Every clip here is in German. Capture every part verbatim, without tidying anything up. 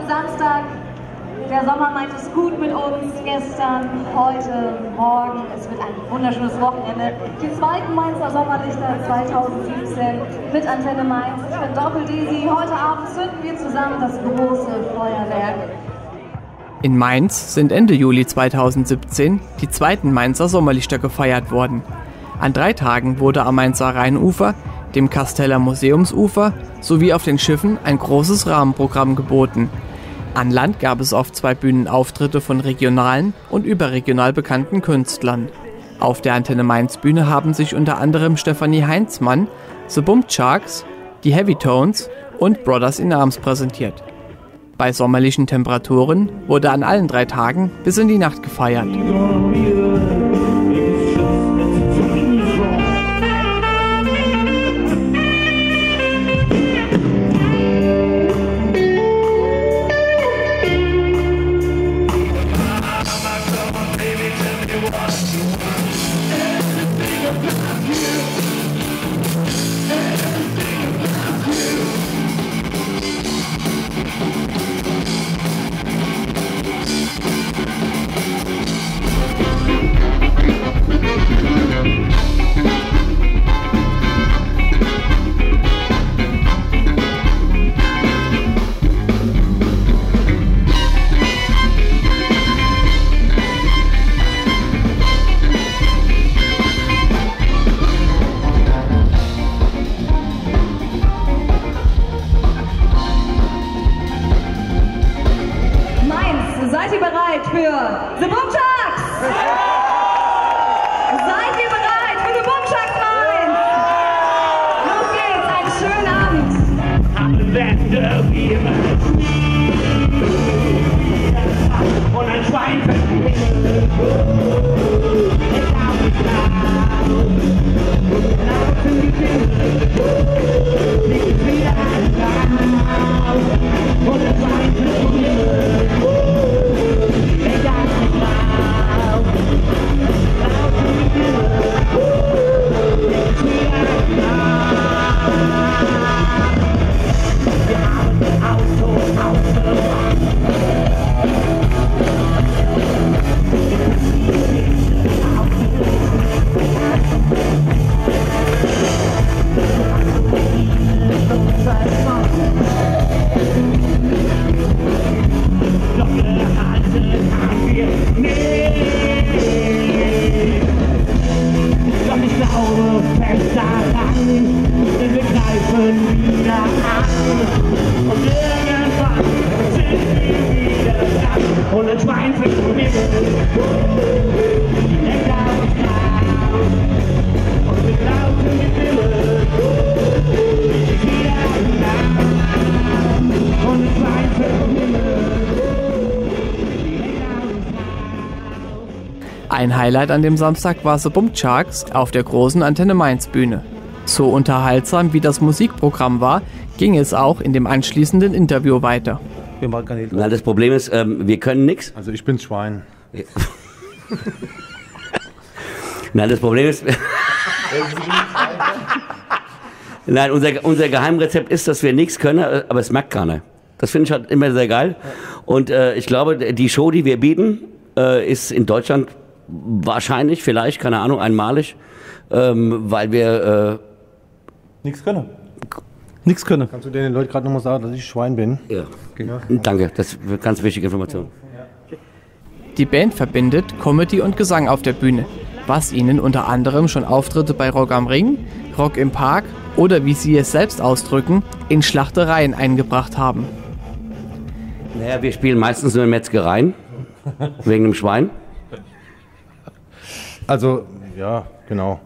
Samstag. Der Sommer meint es gut mit uns. Gestern, heute, morgen. Es wird ein wunderschönes Wochenende. Die zweiten Mainzer Sommerlichter zweitausendsiebzehn mit Antenne Mainz. Ich bin Doppel-Desi. Heute Abend zünden wir zusammen das große Feuerwerk. In Mainz sind Ende Juli zweitausendsiebzehn die zweiten Mainzer Sommerlichter gefeiert worden. An drei Tagen wurde am Mainzer Rheinufer, dem Kasteller Museumsufer sowie auf den Schiffen ein großes Rahmenprogramm geboten. An Land gab es auf zwei Bühnen Auftritte von regionalen und überregional bekannten Künstlern. Auf der Antenne Mainz Bühne haben sich unter anderem Stefanie Heinzmann, The Bump-Sharks, die Heavy Tones und Brothers in Arms präsentiert. Bei sommerlichen Temperaturen wurde an allen drei Tagen bis in die Nacht gefeiert. Seid ihr bereit für The Bump-Sharks? Seid ihr bereit für The Bump-Sharks Mainz? Los geht's, einen schönen Abend. Und ein Schwein und ein Schwein für mich. Und wir laufen mit Wille. Und ein Schwein für mich. Ein Highlight an dem Samstag war The Bump-Sharks auf der großen Antenne Mainz Bühne. So unterhaltsam wie das Musikprogramm war, ging es auch in dem anschließenden Interview weiter. Na, das Problem ist, ähm, wir können nichts. Also ich bin Schwein. Nein, das Problem ist... Nein, unser, unser Geheimrezept ist, dass wir nichts können, aber es merkt keiner. Das finde ich halt immer sehr geil. Und äh, ich glaube, die Show, die wir bieten, äh, ist in Deutschland wahrscheinlich, vielleicht, keine Ahnung, einmalig, ähm, weil wir... Äh, nichts können. Nichts können. Kannst du den Leuten gerade nochmal sagen, dass ich Schwein bin? Ja. Okay. Danke, das ist eine ganz wichtige Information. Die Band verbindet Comedy und Gesang auf der Bühne, was ihnen unter anderem schon Auftritte bei Rock am Ring, Rock im Park oder, wie sie es selbst ausdrücken, in Schlachtereien eingebracht haben. Naja, wir spielen meistens nur in Metzgereien, wegen dem Schwein. Also, ja, genau.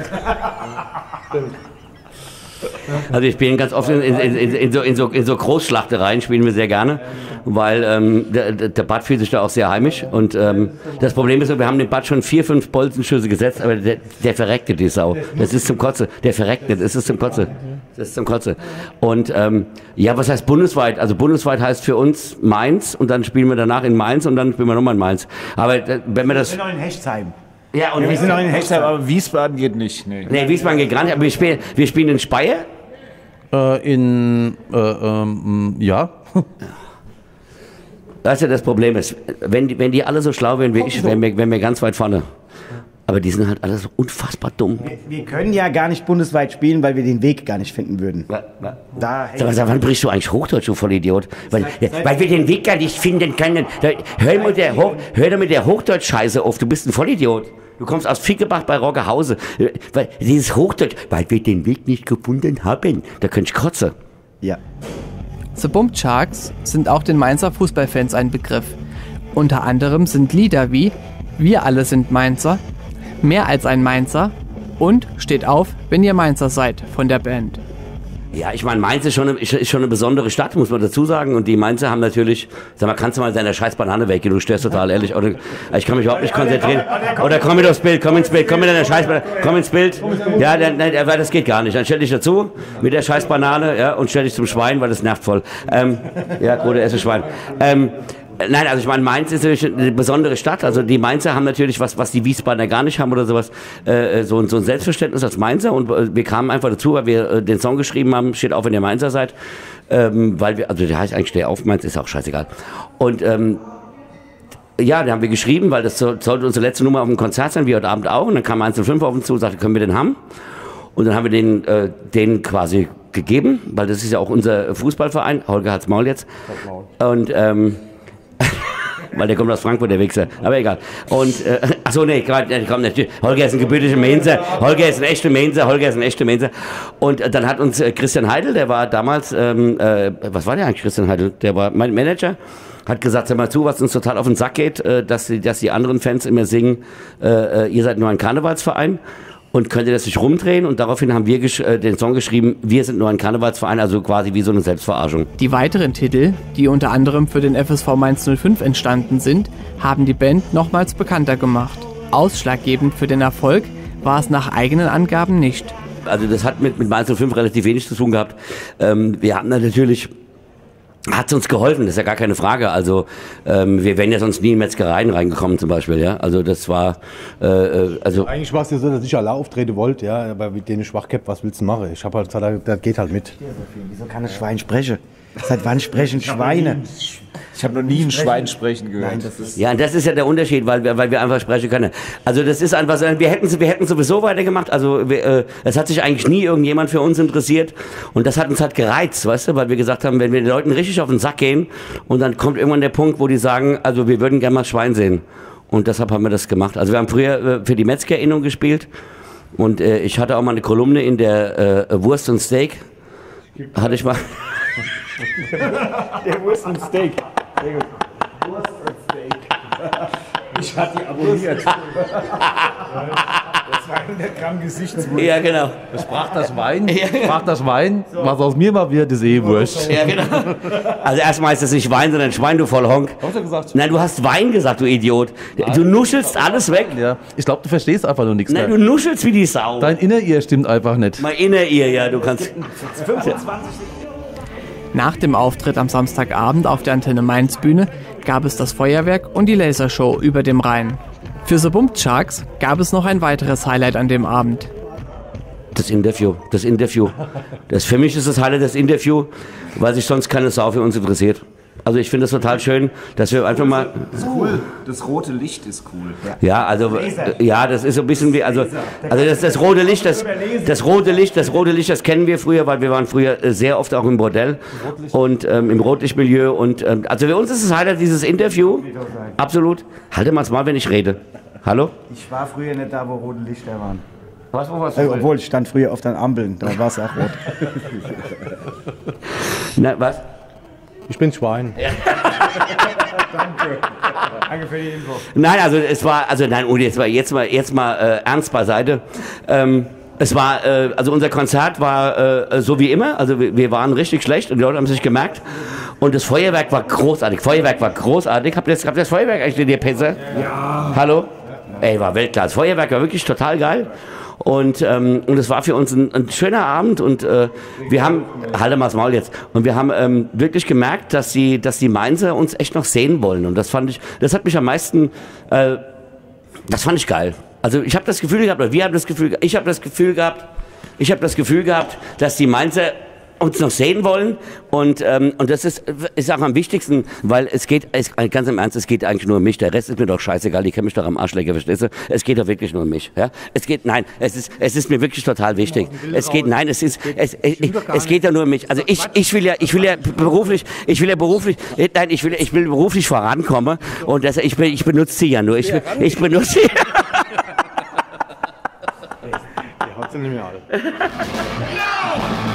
Also wir spielen ganz oft in, in, in, in, so, in, so, in so Großschlachtereien, spielen wir sehr gerne, weil ähm, der, der Bad fühlt sich da auch sehr heimisch. Und ähm, das Problem ist, wir haben dem Bad schon vier, fünf Bolzenschüsse gesetzt, aber der, der verreckt nicht, die Sau. Das ist zum Kotze. Der verreckt nicht, das ist zum Kotze. Das ist zum Kotze. Und ähm, ja, was heißt bundesweit? Also bundesweit heißt für uns Mainz und dann spielen wir danach in Mainz und dann spielen wir nochmal in Mainz. Aber äh, wenn wir das... Wir sind noch in Hechtsheim. Ja, und ja, wir sind noch in Hechtsheim, aber Wiesbaden geht nicht. Nee, nee Wiesbaden geht gar nicht, aber wir spielen, wir spielen in Speyer. Äh, in, äh, ähm, ja. Weißt du, das Problem ist, wenn die, wenn die alle so schlau wären wie ich, wären wir, wären wir ganz weit vorne. Aber die sind halt alle so unfassbar dumm. Wir, wir können ja gar nicht bundesweit spielen, weil wir den Weg gar nicht finden würden. Ja, ja. Da Sag mal, sag, wann brichst du eigentlich Hochdeutsch, du Vollidiot? Weil, weil wir den Weg gar nicht finden können. Da, hör, mit der, hör doch mit der Hochdeutsch-Scheiße auf, du bist ein Vollidiot. Du kommst aus Fickebach bei Roggerhause. Weil dieses Hochdeutsch, weil wir den Weg nicht gefunden haben. Da könnte ich kotzen. Ja. The Bump Sharks sind auch den Mainzer Fußballfans ein Begriff. Unter anderem sind Lieder wie Wir alle sind Mainzer, Mehr als ein Mainzer und Steht auf, wenn ihr Mainzer seid von der Band. Ja, ich meine, Mainz ist schon, eine, ist schon eine besondere Stadt, muss man dazu sagen. Und die Mainzer haben natürlich, sag mal, kannst du mal deine scheiß Banane weggehen, du störst total, ehrlich. Oder, ich kann mich überhaupt nicht konzentrieren. Oder komm mit aufs Bild, komm ins Bild, komm mit deiner scheiß Banane, komm ins Bild. Ja, dann, dann, das geht gar nicht. Dann stell dich dazu mit der scheiß Banane, ja, und stell dich zum Schwein, weil das nervt voll. Ähm, ja, gute esse Schwein. Ähm, Nein, also ich meine, Mainz ist natürlich eine besondere Stadt. Also die Mainzer haben natürlich was, was die Wiesbadener gar nicht haben oder sowas, äh, so, so ein Selbstverständnis als Mainzer. Und äh, wir kamen einfach dazu, weil wir äh, den Song geschrieben haben, steht auf, wenn ihr Mainzer seid. Ähm, weil wir, also der heißt eigentlich Steh auf, Mainz ist auch scheißegal. Und ähm, ja, den haben wir geschrieben, weil das so, sollte unsere letzte Nummer auf dem Konzert sein, wie heute Abend auch. Und dann kam eins null fünf auf uns zu und sagte, können wir den haben? Und dann haben wir den, äh, den quasi gegeben, weil das ist ja auch unser Fußballverein. Holger hat's Maul jetzt. Und ähm, weil der kommt aus Frankfurt, der Wichser. Aber egal. Und, äh, achso, nee, der kommt nicht. Holger ist ein gebürtiger Mainzer. Holger ist ein echter Mainzer. Holger ist ein echter Mainzer. Und äh, dann hat uns äh, Christian Heidel, der war damals, ähm, äh, was war der eigentlich, Christian Heidel? Der war mein Manager. Hat gesagt, sag mal zu, was uns total auf den Sack geht, äh, dass, die, dass die anderen Fans immer singen, äh, ihr seid nur ein Karnevalsverein. Und könnt ihr das nicht rumdrehen? Und daraufhin haben wir äh, den Song geschrieben, wir sind nur ein Karnevalsverein, also quasi wie so eine Selbstverarschung. Die weiteren Titel, die unter anderem für den F S V Mainz null fünf entstanden sind, haben die Band nochmals bekannter gemacht. Ausschlaggebend für den Erfolg war es nach eigenen Angaben nicht. Also das hat mit, mit Mainz null fünf relativ wenig zu tun gehabt. Ähm, wir hatten natürlich... Hat es uns geholfen, das ist ja gar keine Frage. Also ähm, wir wären ja sonst nie in Metzgereien reingekommen zum Beispiel, ja. Also das war, äh, also eigentlich war es ja so, dass ich alle auftreten wollte, ja, aber mit denen schwach gehabt, was willst du machen? Ich habe halt gesagt, das geht halt mit. Wieso kann das Schwein sprechen? Seit wann sprechen Schweine? Ich habe noch nie ein Schwein sprechen gehört. Nein, das ist ja, und das ist ja der Unterschied, weil wir, weil wir einfach sprechen können. Also das ist einfach, wir hätten, wir hätten sowieso weitergemacht. Also wir, äh, es hat sich eigentlich nie irgendjemand für uns interessiert und das hat uns halt gereizt, weißt du, weil wir gesagt haben, wenn wir den Leuten richtig auf den Sack gehen und dann kommt irgendwann der Punkt, wo die sagen, also wir würden gerne mal Schwein sehen. Und deshalb haben wir das gemacht. Also wir haben früher äh, für die Metzger-Innung gespielt und äh, ich hatte auch mal eine Kolumne in der äh, Wurst und Steak. Hatte ich mal. der Wurst und Steak. Sehr gut. Wurst und Steak. Ich hatte die abonniert. Das zweihundert Gramm Gesichtswurst. Ja, genau. Das sprach das Wein, sprach das Wein, was aus mir mal wird, ist eh Wurst. Ja, genau. Also erstmal ist das nicht Wein, sondern Schwein, du Vollhonk. Hast du gesagt? Nein, du hast Wein gesagt, du Idiot. Du nuschelst alles weg. Ja, ich glaube, du verstehst einfach nur nichts Nein, mehr. du nuschelst wie die Sau. Dein Inner-Ear stimmt einfach nicht. Mein Inner-Ear, ja, du kannst... Nach dem Auftritt am Samstagabend auf der Antenne Mainz Bühne gab es das Feuerwerk und die Lasershow über dem Rhein. Für The Bump Sharks gab es noch ein weiteres Highlight an dem Abend. Das Interview, das Interview. Das, für mich ist das Highlight das Interview, weil sich sonst keine Sau für uns interessiert. Also ich finde es total schön, dass wir einfach mal... Das ist cool. Das rote Licht ist cool. Ja, also ja, das ist so ein bisschen wie also also das, das rote Licht, das das rote Licht, das rote Licht, das kennen wir früher, weil wir waren früher sehr oft auch im Bordell und ähm, im Rotlichtmilieu und ähm, also für uns ist es halt dieses Interview absolut. Halte mal's mal, wenn ich rede. Hallo? Ich war früher nicht da, wo rote Lichter waren. Was, wo warst äh, obwohl, ich stand früher auf den Ampeln, da war es auch rot. Na, was? Ich bin Schwein. Danke. Danke für die Info. Nein, also es war, also nein, und jetzt mal, jetzt mal, jetzt mal äh, ernst beiseite. Ähm, es war, äh, also unser Konzert war äh, so wie immer, also wir, wir waren richtig schlecht und die Leute haben es sich gemerkt. Und das Feuerwerk war großartig. Feuerwerk war großartig. Habt ihr das, habt ihr das Feuerwerk eigentlich in der Pizza? Ja. Hallo? Ey, war Weltklasse. Feuerwerk war wirklich total geil. Und ähm, und es war für uns ein, ein schöner Abend und äh, wir haben, halte mal das Maul jetzt, und wir haben ähm, wirklich gemerkt, dass die, dass die Mainzer uns echt noch sehen wollen und das fand ich, das hat mich am meisten, äh, das fand ich geil. Also ich habe das Gefühl gehabt, oder wir haben das Gefühl, ich habe das Gefühl gehabt, ich habe das Gefühl gehabt, dass die Mainzer uns noch sehen wollen und, ähm, und das ist, ist auch am wichtigsten, weil es geht, es, ganz im Ernst, es geht eigentlich nur um mich, der Rest ist mir doch scheißegal, die können mich doch am Arsch lecken, verstehst du? Es geht doch wirklich nur um mich, ja? Es geht, nein, es ist, es ist mir wirklich total wichtig. Es geht, nein, es ist, es, es, es geht ja nur um mich. Also ich, ich will ja, ich will ja beruflich, ich will ja beruflich, nein, ich will, ich will beruflich vorankommen und das, ich, ich benutze sie ja nur, ich, ich benutze sie. Die hat sie nicht mehr alle.